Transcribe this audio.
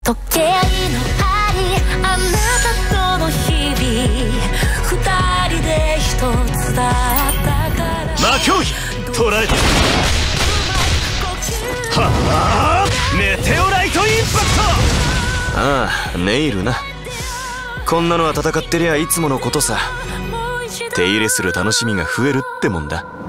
時計の針あなたとの日々二人で一つだったから魔競技捉えた。はあメテオライトインパクト。 ああネイルな。こんなのは戦ってりゃいつものことさ。手入れする楽しみが増えるってもんだ。